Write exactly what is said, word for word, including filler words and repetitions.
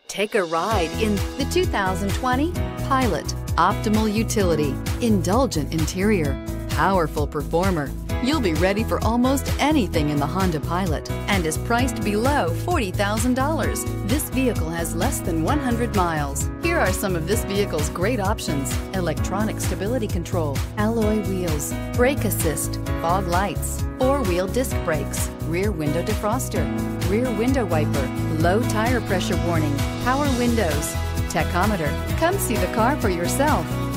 Take a ride in the two thousand twenty Pilot. Optimal utility, indulgent interior, powerful performer. You'll be ready for almost anything in the Honda Pilot and is priced below forty thousand dollars. This vehicle has less than one hundred miles. Here are some of this vehicle's great options: electronic stability control, alloy wheels, brake assist, fog lights, four-wheel disc brakes, rear window defroster, rear window wiper, low tire pressure warning, power windows, tachometer. Come see the car for yourself.